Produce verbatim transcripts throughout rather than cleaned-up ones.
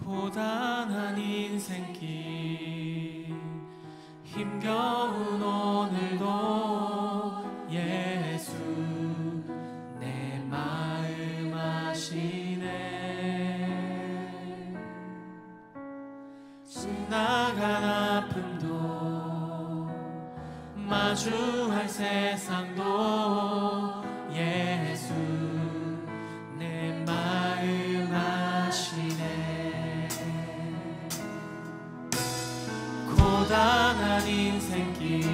고단한 인생길 힘겨운 오늘도 예수 내 마음 아시네. 지나간 아픔도 마주할 세상도 예수 내 마음 아시네. 고단한 인생길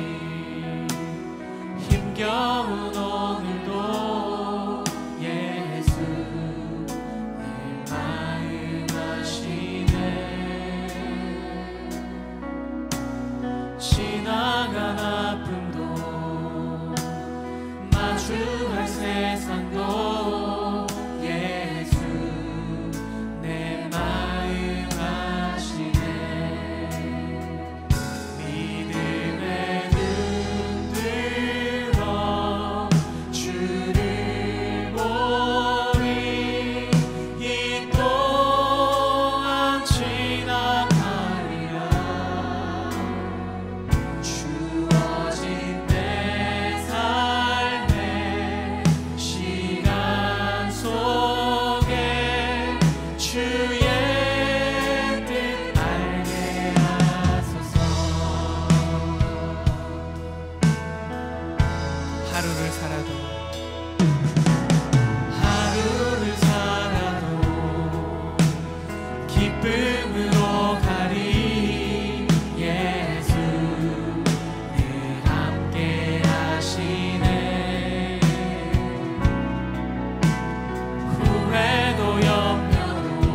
힘겨운 오늘도 예수 내 마음 아시네. 지나간 아픔도 마주할 세상도 예수 내 마음 아시네. 믿음의 눈 들어 주를 보리 이 또한 지나가리라. 주어진 내 삶의 시간 속에 주의 뜻 알게 하소서. 하루를 살아도 하루를 살아도 기쁨으로 가리. 예수 늘 함께 하시네. 후회도 염려도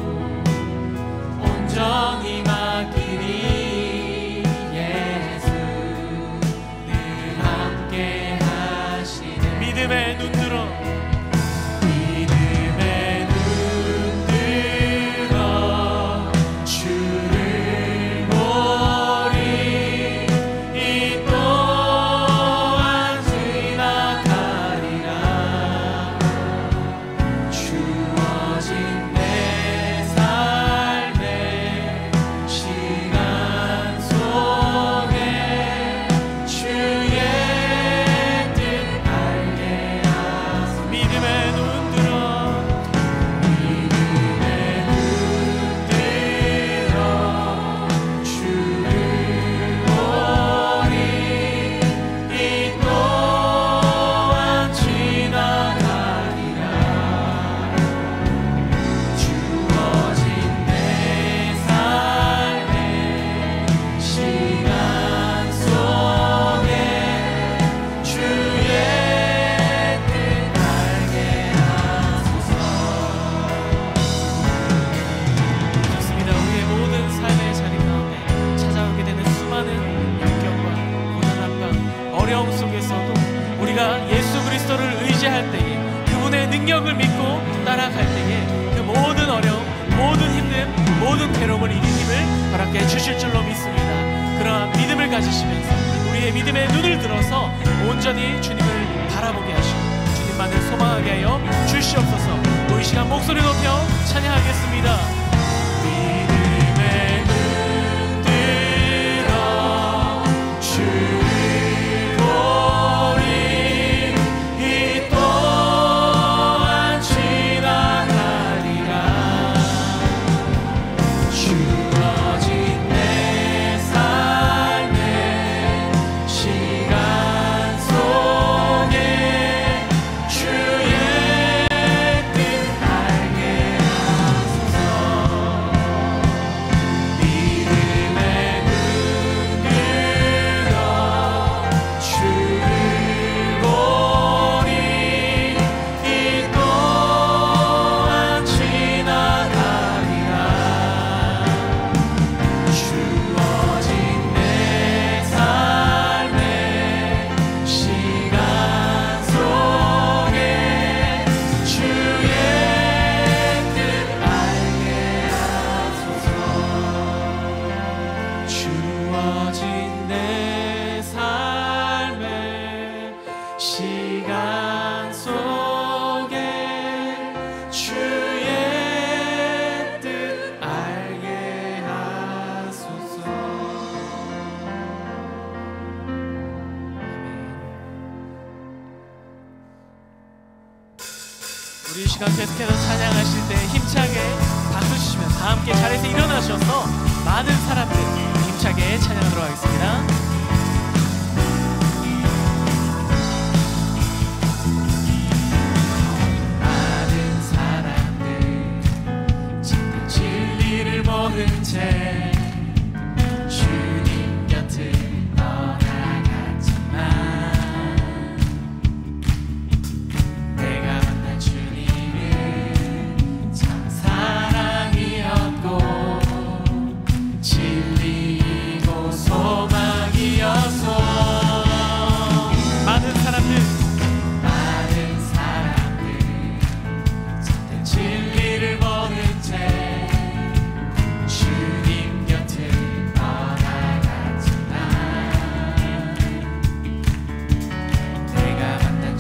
온전히 맡기리. 예수 늘 함께 하시네. 믿음의 눈 들어 믿음의 눈 들어 주를 보리 이 또한 지나가리라. 주어진 내 삶의 시간 속에 주의 뜻 알게 하소서. 믿음의 눈 들어 믿음의 눈 들어 주를 보리 이 또한 지나가리라. 주어진 내 삶의 시간 속에 주의 뜻 알게 하소서. 좋습니다. 우리의 모든 삶의 자리 가운데 찾아오게 되는 수많은 역경과 고난함과 어려움 속에서도 우리가 예수 그리스도를 의지할 때에 그분의 능력을 믿고 따라갈 때에 그 모든 어려움, 모든 힘듦, 모든 괴로움을 이긴 힘을 허락해 주실 줄로 믿습니다. 그러한 믿음을 가지시면서 우리의 믿음의 눈을 들어서 온전히 주님을 바라보게 하시고 주님만을 소망하게 하여 주시옵소서. 이 시간 목소리 높여 찬양하겠습니다. 믿음의 눈 들어 주를 보리 이 또한 지나가리라. 주어진 내 삶의 시간 속에 주의 뜻 알게 하소서. 우리 이 시간 계속해서 찬양하실 때 힘차게 박수 치시면서 다 함께 자리에서 일어나셔서 많은 사람들 힘차게 찬양하도록 하겠습니다. 많은 사람들 진짜 진리를 모른 채 주님 곁을 떠나갔지만 내가 만난 주님은 참 사랑이었고 진리이고 소망이었소. 많은 사람들 많은 사람들 참된 진리를 모른 채 주님 곁을 떠나갔지만 내가 만난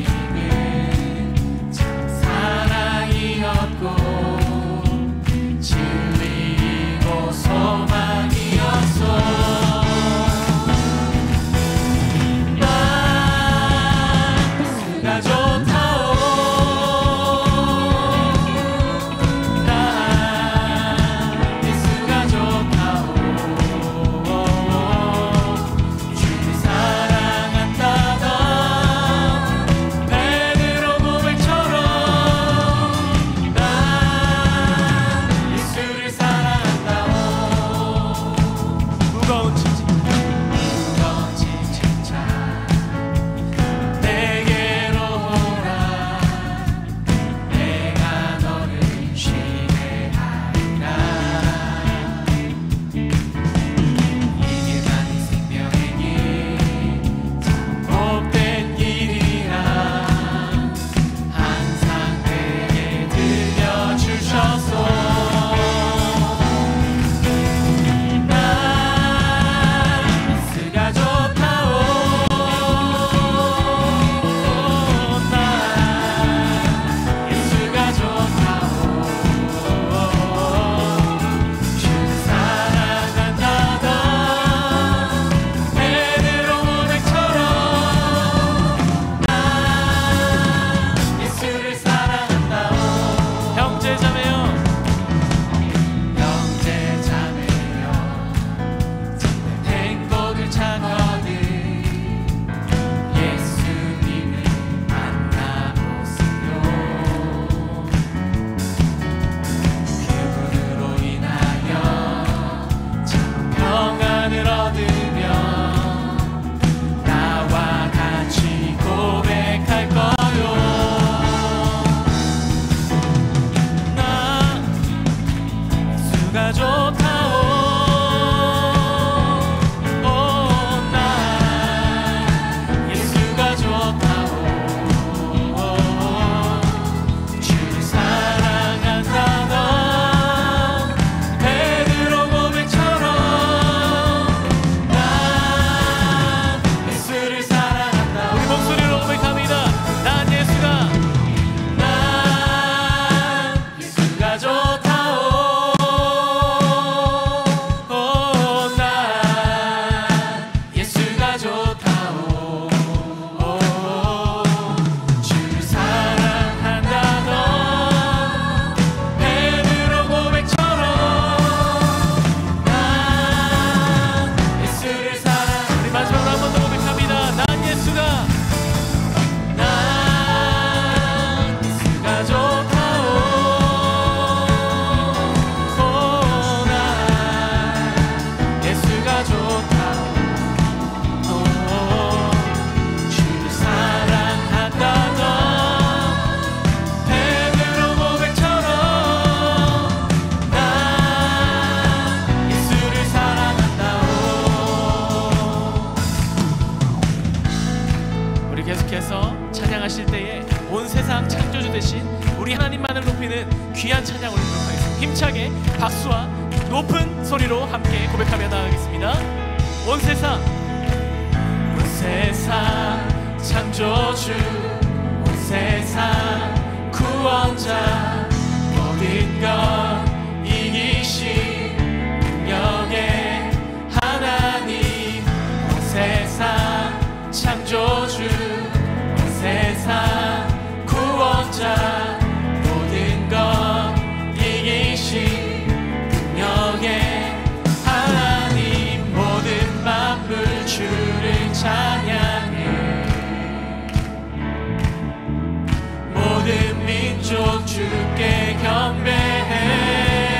주님은 참 사랑이었고 진리이고 소망이었소. 나 좋다오 나 예수가 좋다오 주를 사랑한다던 베드로 고백처럼 나 예수를 사랑한다오. 무거운 짐 무거운 짐 진짜 내게로 오라. 내가 너를 쉬게 하리라. 이게 나의 생명의 길 참 복된 길이라 항상 내게 들려주셔서 나 예수가 좋다오 나 예수가 좋다오 주를 사랑한다던 베드로 고백처럼 나 예수를 사랑한다오. 형제 자매여 형제 자매여 참된 행복을 찾거든 예수님을 만나보세요. 그분으로 인하여 참 평안을 얻으며 나와 같이 고백할 거요. 나 예수가 좋다오 오, 나 예수가 좋다오 주를 사랑한다던 베드로 고백처럼 나 예수를 사랑한다오. 우리 목소리로 고백합니다. 난 예수가 난 예수가 좋다오 오, 난 예수가 좋다오 오, 주를 사랑한다던 베드로 고백처럼 난 예수를 사랑한다. 우리 마지막으로 한 번 더 고백합니다. 난 예수가 난 예수가 좋다오 오, 난 예수가 좋다오 오, 주를 사랑한다던 베드로 고백처럼 난 예수를 사랑한다오. 우리 계속해서 찬양하실 때에 온 세상 창조주 되신 우리 하나님만을 높이는 귀한 찬양 올리도록 하겠습니다. 힘차게 박수와 높은 소리로 함께 고백하며 나가겠습니다. 온 세상 온 세상 창조주 온 세상 구원자 모든 것 이기신 능력의 하나님 온 세상 창조주 온 세상 구원자 모든 민족 주께 경배해.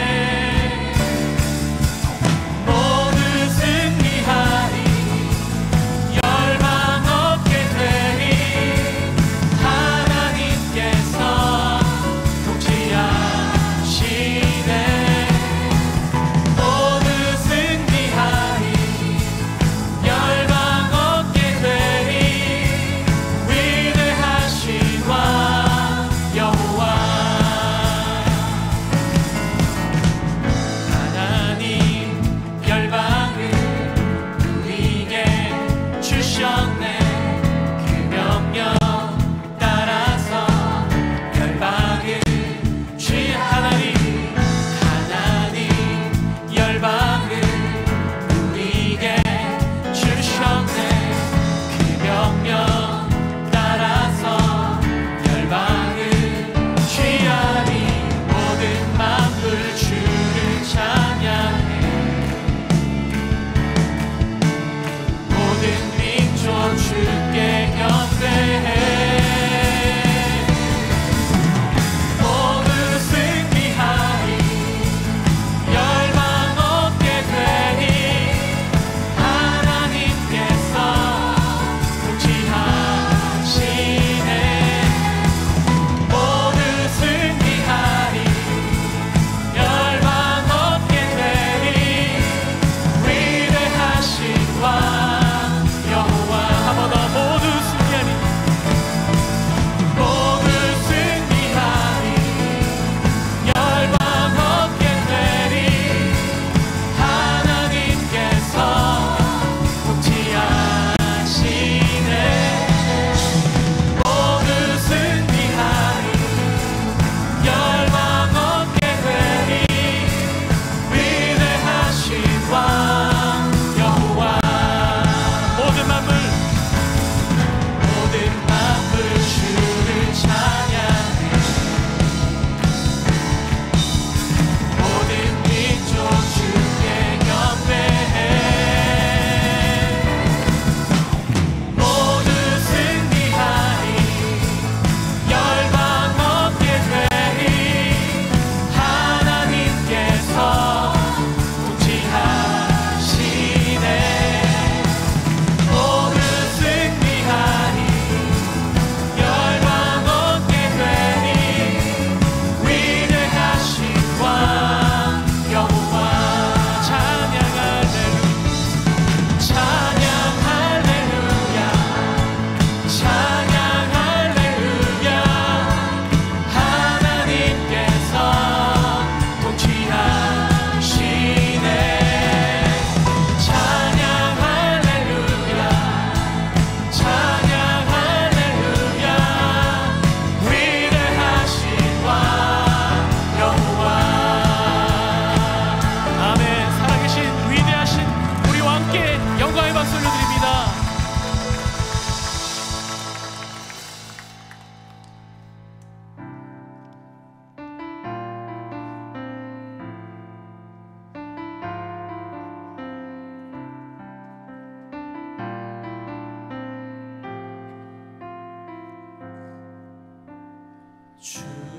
주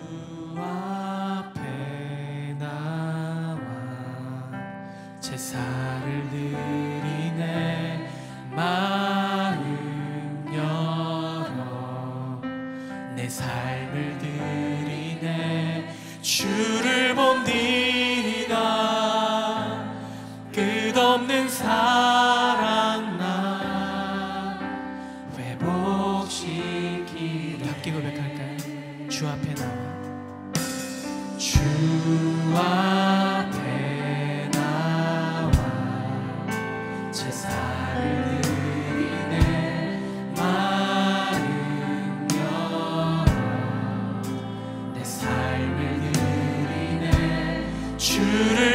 앞에 나와 제사를 드리네. 마음 열어 내 삶을 드리네. 주를 본디다 끝없는 사랑 나 회복시키네. 함께 고백할까요? 주 앞에 나와 주 앞에 나와 제사를 드리네. 마음 열어 내 삶을 드리네. 주를